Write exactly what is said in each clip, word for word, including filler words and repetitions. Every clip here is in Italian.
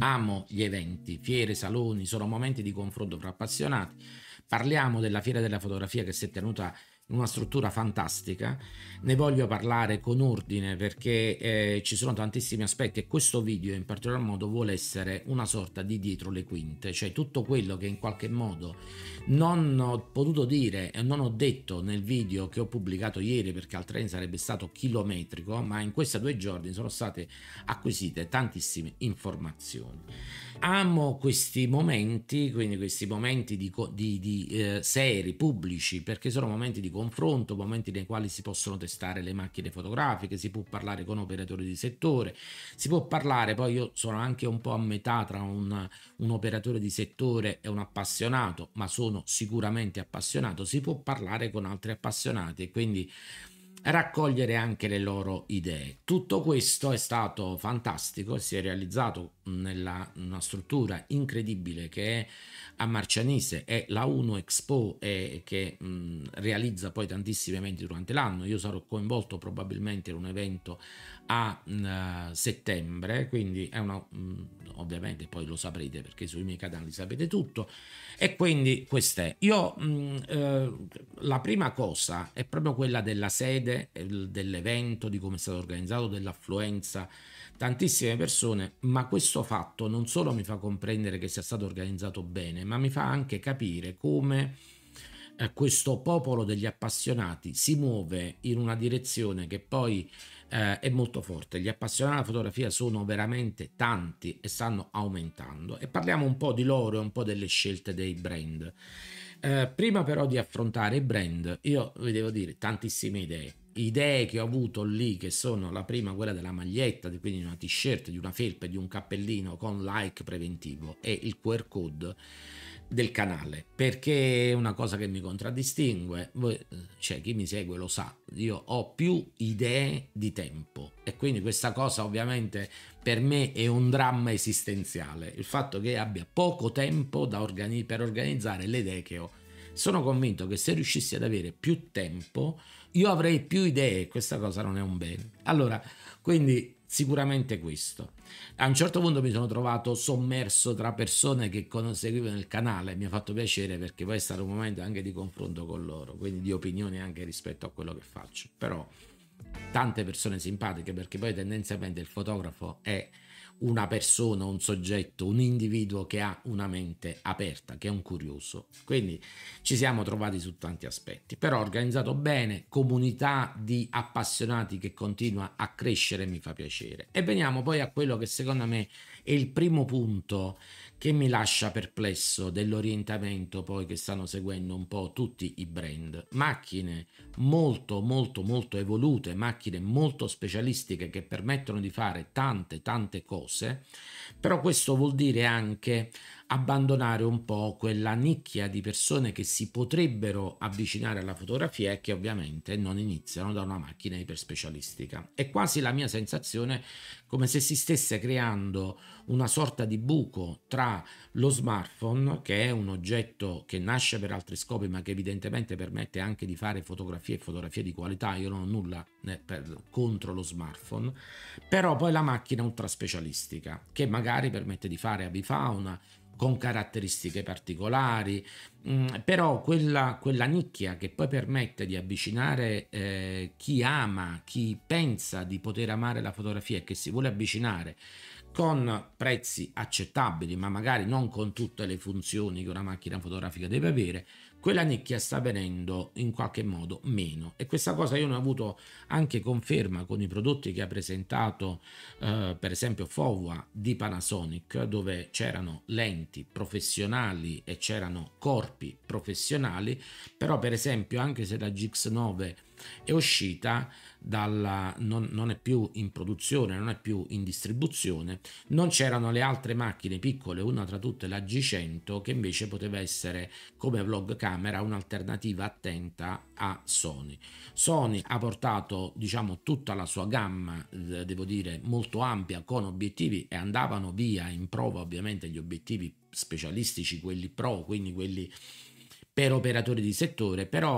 Amo gli eventi, fiere, saloni, sono momenti di confronto fra appassionati. Parliamo della Fiera della Fotografia che si è tenuta in una struttura fantastica. Ne voglio parlare con ordine perché eh, ci sono tantissimi aspetti e questo video in particolar modo vuole essere una sorta di dietro le quinte, cioè tutto quello che in qualche modo non ho potuto dire e non ho detto nel video che ho pubblicato ieri, perché altrimenti sarebbe stato chilometrico, ma in questi due giorni sono state acquisite tantissime informazioni. Amo questi momenti, quindi questi momenti di, di, di eh, seri, pubblici, perché sono momenti di confronto, momenti nei quali si possono testare le macchine fotografiche, si può parlare con operatori di settore, si può parlare, poi io sono anche un po' a metà tra un, un operatore di settore e un appassionato, ma sono sicuramente appassionato, si può parlare con altri appassionati e quindi raccogliere anche le loro idee. Tutto questo è stato fantastico e si è realizzato nella una struttura incredibile che è a Marcianise, è la Uno Expo e che mh, realizza poi tantissimi eventi durante l'anno. Io sarò coinvolto probabilmente in un evento a mh, settembre, quindi è una mh, ovviamente poi lo saprete perché sui miei canali sapete tutto. E quindi quest'è. Io mh, eh, la prima cosa è proprio quella della sede, dell'evento, di come è stato organizzato, dell'affluenza, tantissime persone, ma questo fatto non solo mi fa comprendere che sia stato organizzato bene, ma mi fa anche capire come eh, questo popolo degli appassionati si muove in una direzione che poi eh, è molto forte. Gli appassionati della fotografia sono veramente tanti e stanno aumentando e parliamo un po' di loro e un po' delle scelte dei brand. Eh, prima però di affrontare i brand, io vi devo dire tantissime idee. Idee che ho avuto lì, che sono la prima, quella della maglietta, quindi di una t-shirt, di una felpa, di un cappellino con like preventivo e il Q R code del canale, perché è una cosa che mi contraddistingue. Voi, cioè chi mi segue lo sa, io ho più idee di tempo e quindi questa cosa ovviamente per me è un dramma esistenziale, il fatto che abbia poco tempo da organi- per organizzare le idee che ho. Sono convinto che se riuscissi ad avere più tempo io avrei più idee, questa cosa non è un bene. Allora, quindi sicuramente questo. A un certo punto mi sono trovato sommerso tra persone che seguivano il canale, mi ha fatto piacere perché poi è stato un momento anche di confronto con loro, quindi di opinioni anche rispetto a quello che faccio. Però tante persone simpatiche, perché poi tendenzialmente il fotografo è una persona, un soggetto, un individuo che ha una mente aperta, che è un curioso. Quindi ci siamo trovati su tanti aspetti, però organizzato bene, comunità di appassionati che continua a crescere, mi fa piacere. E veniamo poi a quello che secondo me è il primo punto che mi lascia perplesso dell'orientamento poi che stanno seguendo un po' tutti i brand. Macchine molto molto molto evolute, macchine molto specialistiche che permettono di fare tante tante cose, però questo vuol dire anche abbandonare un po' quella nicchia di persone che si potrebbero avvicinare alla fotografia e che ovviamente non iniziano da una macchina iperspecialistica. È quasi la mia sensazione come se si stesse creando una sorta di buco tra lo smartphone, che è un oggetto che nasce per altri scopi ma che evidentemente permette anche di fare fotografie e fotografie di qualità, io non ho nulla per, contro lo smartphone, però poi la macchina ultra specialistica che magari permette di fare avifauna con caratteristiche particolari, mh, però quella, quella nicchia che poi permette di avvicinare eh, chi ama, chi pensa di poter amare la fotografia e che si vuole avvicinare con prezzi accettabili, ma magari non con tutte le funzioni che una macchina fotografica deve avere, quella nicchia sta venendo in qualche modo meno. E questa cosa io ne ho avuto anche conferma con i prodotti che ha presentato eh, per esempio Fovua di Panasonic, dove c'erano lenti professionali e c'erano corpi professionali, però per esempio anche se la G X nove è uscita dalla, non, non è più in produzione, non è più in distribuzione, non c'erano le altre macchine piccole, una tra tutte la G cento, che invece poteva essere come vlog camera un'alternativa attenta a Sony. Sony ha portato diciamo tutta la sua gamma, eh, devo dire molto ampia, con obiettivi, e andavano via in prova ovviamente gli obiettivi specialistici, quelli pro, quindi quelli per operatori di settore, però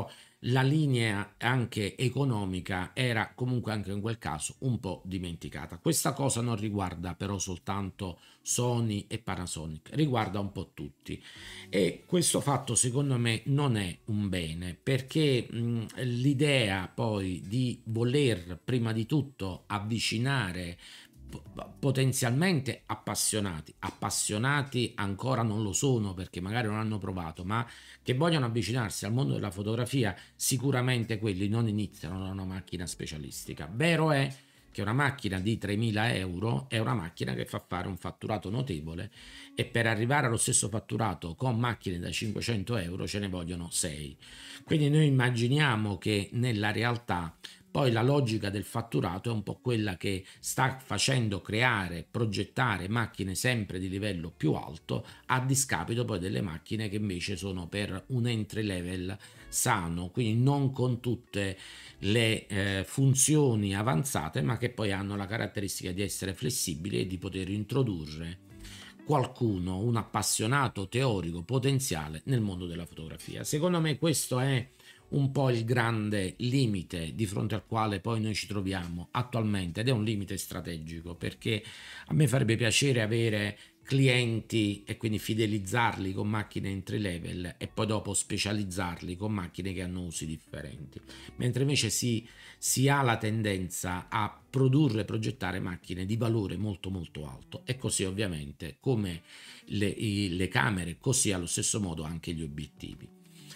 la linea anche economica era comunque anche in quel caso un po' dimenticata. Questa cosa non riguarda però soltanto Sony e Panasonic, riguarda un po' tutti e questo fatto secondo me non è un bene perché mh, l'idea poi di voler prima di tutto avvicinare potenzialmente appassionati, appassionati ancora non lo sono perché magari non hanno provato, ma che vogliono avvicinarsi al mondo della fotografia, sicuramente quelli non iniziano da una macchina specialistica. Vero è che una macchina di tremila euro è una macchina che fa fare un fatturato notevole e per arrivare allo stesso fatturato con macchine da cinquecento euro ce ne vogliono sei. Quindi noi immaginiamo che nella realtà poi la logica del fatturato è un po' quella che sta facendo creare, progettare macchine sempre di livello più alto a discapito poi delle macchine che invece sono per un entry level sano, quindi non con tutte le eh, funzioni avanzate, ma che poi hanno la caratteristica di essere flessibili e di poter introdurre qualcuno, un appassionato teorico potenziale nel mondo della fotografia. Secondo me questo è un po' il grande limite di fronte al quale poi noi ci troviamo attualmente ed è un limite strategico perché a me farebbe piacere avere clienti e quindi fidelizzarli con macchine entry level e poi dopo specializzarli con macchine che hanno usi differenti, mentre invece si, si ha la tendenza a produrre e progettare macchine di valore molto molto alto e così ovviamente come le, i, le camere, così allo stesso modo anche gli obiettivi.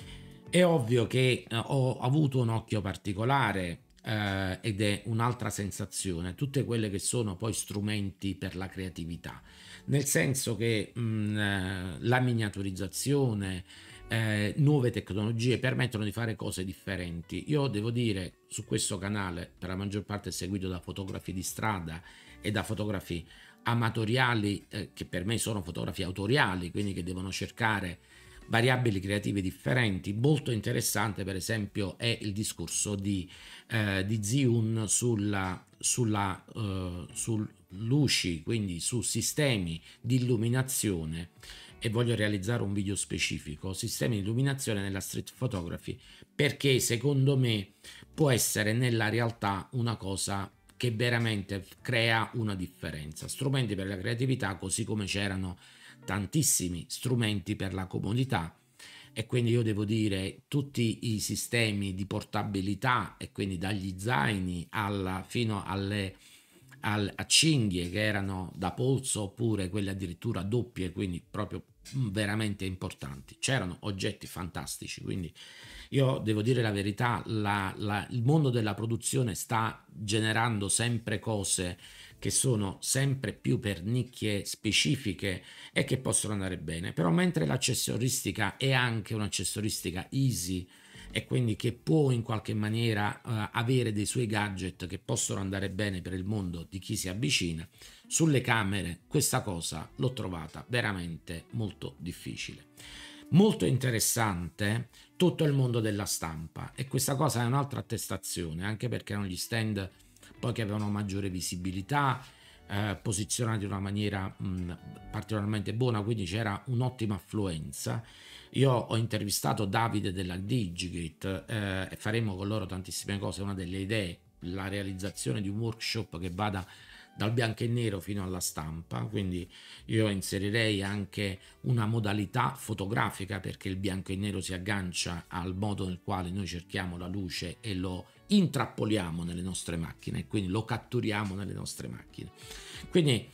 È ovvio che eh, ho avuto un occhio particolare eh, ed è un'altra sensazione, tutte quelle che sono poi strumenti per la creatività, nel senso che mh, eh, la miniaturizzazione, eh, nuove tecnologie permettono di fare cose differenti. Io devo dire, su questo canale, per la maggior parte seguito da fotografi di strada e da fotografi amatoriali, eh, che per me sono fotografi autoriali, quindi che devono cercare variabili creative differenti. Molto interessante per esempio è il discorso di, eh, di Ziun sulla, sulla uh, su luci, quindi su sistemi di illuminazione, e voglio realizzare un video specifico, sistemi di illuminazione nella street photography, perché secondo me può essere nella realtà una cosa che veramente crea una differenza. Strumenti per la creatività, così come c'erano tantissimi strumenti per la comodità, e quindi io devo dire tutti i sistemi di portabilità e quindi dagli zaini alla, fino alle al, a cinghie che erano da polso oppure quelle addirittura doppie, quindi proprio veramente importanti. C'erano oggetti fantastici, quindi io devo dire la verità, la, la, il mondo della produzione sta generando sempre cose che sono sempre più per nicchie specifiche e che possono andare bene, però mentre l'accessoristica è anche un'accessoristica easy e quindi che può in qualche maniera uh, avere dei suoi gadget che possono andare bene per il mondo di chi si avvicina, sulle camere questa cosa l'ho trovata veramente molto difficile. Molto interessante tutto il mondo della stampa, e questa cosa è un'altra attestazione, anche perché erano gli stand poi che avevano maggiore visibilità, eh, posizionati in una maniera mh, particolarmente buona, quindi c'era un'ottima affluenza. Io ho intervistato Davide della Digigate eh, e faremo con loro tantissime cose. Una delle idee, la realizzazione di un workshop che vada dal bianco e nero fino alla stampa, quindi io inserirei anche una modalità fotografica, perché il bianco e nero si aggancia al modo nel quale noi cerchiamo la luce e lo intrappoliamo nelle nostre macchine, quindi lo catturiamo nelle nostre macchine. Quindi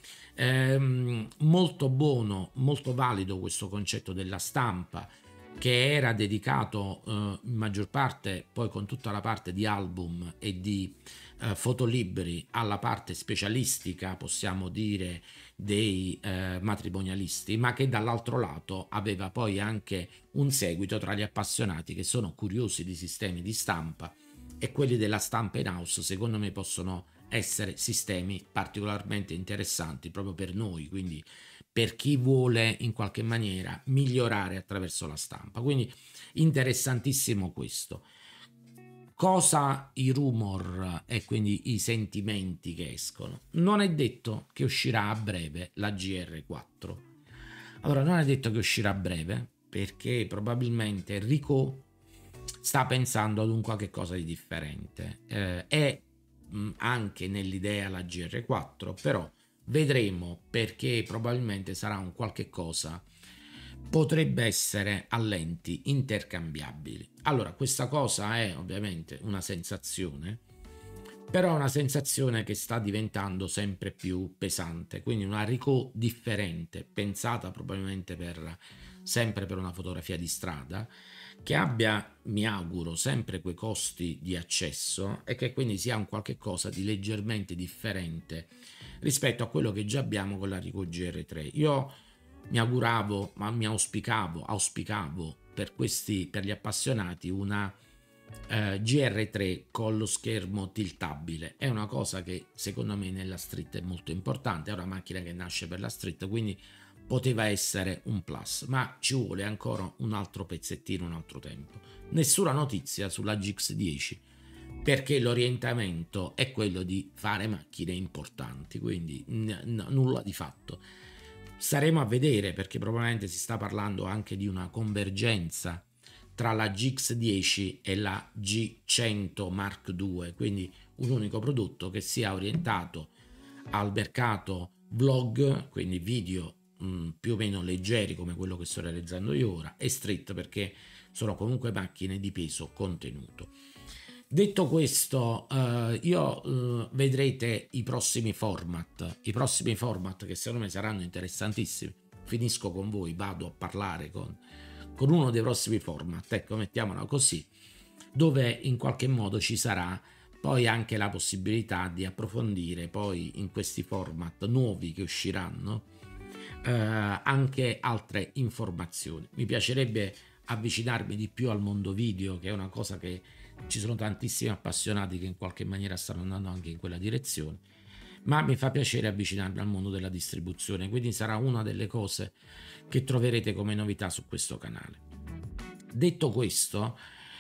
ehm, molto buono, molto valido questo concetto della stampa, che era dedicato eh, in maggior parte, poi con tutta la parte di album e di eh, fotolibri, alla parte specialistica, possiamo dire, dei eh, matrimonialisti, ma che dall'altro lato aveva poi anche un seguito tra gli appassionati che sono curiosi di sistemi di stampa, e quelli della stampa in house secondo me possono essere sistemi particolarmente interessanti proprio per noi, quindi per chi vuole in qualche maniera migliorare attraverso la stampa. Quindi interessantissimo questo. Cosa i rumor e quindi i sentimenti che escono? Non è detto che uscirà a breve la G R quattro. Allora, non è detto che uscirà a breve perché probabilmente Ricoh sta pensando ad un qualche cosa di differente. Eh, è mh, anche nell'idea la G R quattro, però vedremo, perché probabilmente sarà un qualche cosa, potrebbe essere a lenti intercambiabili. Allora, questa cosa è ovviamente una sensazione, però è una sensazione che sta diventando sempre più pesante, quindi una Ricoh differente, pensata probabilmente per sempre per una fotografia di strada, che abbia, mi auguro, sempre quei costi di accesso e che quindi sia un qualche cosa di leggermente differente rispetto a quello che già abbiamo con la Ricoh G R tre. Io mi auguravo, ma mi auspicavo, auspicavo per questi, per gli appassionati, una eh, G R tre con lo schermo tiltabile. È una cosa che secondo me nella street è molto importante, è una macchina che nasce per la street, quindi poteva essere un plus, ma ci vuole ancora un altro pezzettino, un altro tempo. Nessuna notizia sulla G X dieci, perché l'orientamento è quello di fare macchine importanti, quindi n- n- nulla di fatto. Staremo a vedere, perché probabilmente si sta parlando anche di una convergenza tra la G X dieci e la G cento Mark due, quindi un unico prodotto che sia orientato al mercato vlog, quindi video mh, più o meno leggeri come quello che sto realizzando io ora, e street perché sono comunque macchine di peso contenuto. Detto questo, eh, io eh, vedrete i prossimi format, i prossimi format che secondo me saranno interessantissimi. Finisco con voi, vado a parlare con, con uno dei prossimi format, ecco, mettiamola così, dove in qualche modo ci sarà poi anche la possibilità di approfondire poi in questi format nuovi che usciranno eh, anche altre informazioni. Mi piacerebbe avvicinarmi di più al mondo video, che è una cosa che ci sono tantissimi appassionati che in qualche maniera stanno andando anche in quella direzione, ma mi fa piacere avvicinarmi al mondo della distribuzione, quindi sarà una delle cose che troverete come novità su questo canale. Detto questo,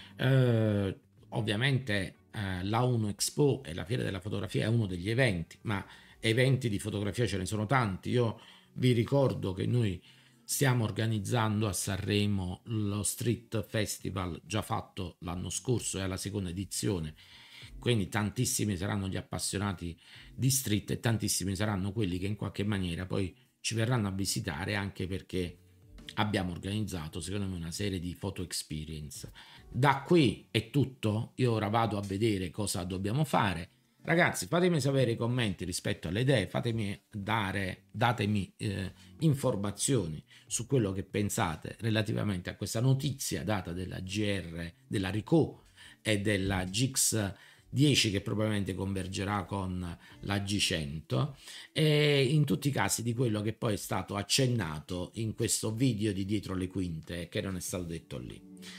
eh, ovviamente eh, l'A uno Expo e la Fiera della Fotografia è uno degli eventi, ma eventi di fotografia ce ne sono tanti. Io vi ricordo che noi stiamo organizzando a Sanremo lo Street Festival, già fatto l'anno scorso, è alla seconda edizione, quindi tantissimi saranno gli appassionati di street e tantissimi saranno quelli che in qualche maniera poi ci verranno a visitare, anche perché abbiamo organizzato secondo me una serie di photo experience. Da qui è tutto, io ora vado a vedere cosa dobbiamo fare. Ragazzi, fatemi sapere i commenti rispetto alle idee, fatemi dare, datemi eh, informazioni su quello che pensate relativamente a questa notizia data della G R, della Ricoh e della G X dieci, che probabilmente convergerà con la G cento, e in tutti i casi di quello che poi è stato accennato in questo video di dietro le quinte, che non è stato detto lì.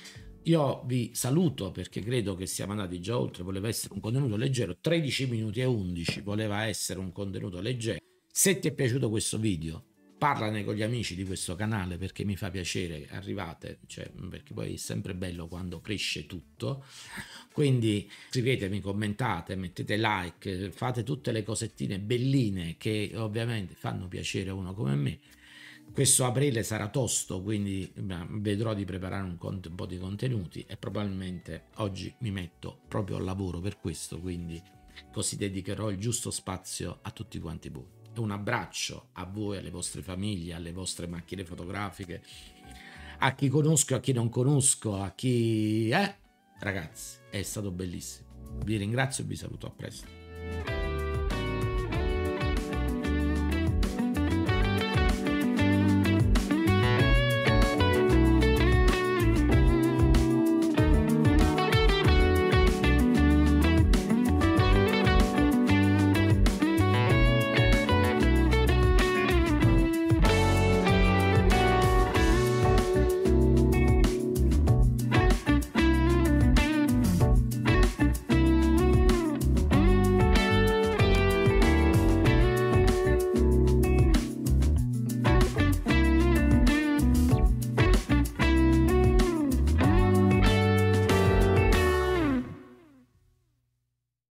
Io vi saluto perché credo che siamo andati già oltre, voleva essere un contenuto leggero, tredici minuti e undici, voleva essere un contenuto leggero. Se ti è piaciuto questo video, parlane con gli amici di questo canale, perché mi fa piacere che arrivate, cioè, perché poi è sempre bello quando cresce tutto. Quindi scrivetemi, commentate, mettete like, fate tutte le cosettine belline che ovviamente fanno piacere a uno come me. Questo aprile sarà tosto, quindi vedrò di preparare un, un po' di contenuti e probabilmente oggi mi metto proprio al lavoro per questo, quindi così dedicherò il giusto spazio a tutti quanti voi. Un abbraccio a voi, alle vostre famiglie, alle vostre macchine fotografiche, a chi conosco, a chi non conosco, a chi... Eh, ragazzi, è stato bellissimo. Vi ringrazio e vi saluto, a presto.